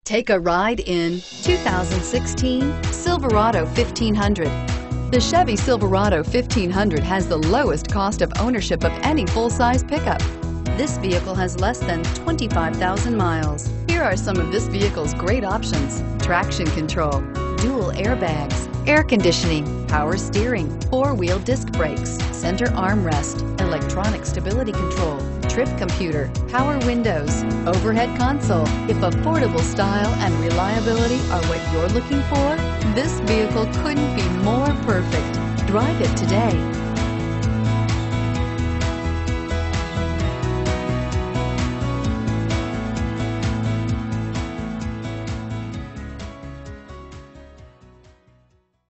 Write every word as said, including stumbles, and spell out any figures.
Take a ride in two thousand sixteen Silverado fifteen hundred. The Chevy Silverado fifteen hundred has the lowest cost of ownership of any full-size pickup. This vehicle has less than twenty-five thousand miles. Here are some of this vehicle's great options: traction control, dual airbags, air conditioning, power steering, four-wheel disc brakes, center armrest, electronic stability control, trip computer, power windows, overhead console. If affordable style and reliability are what you're looking for, this vehicle couldn't be more perfect. Drive it today.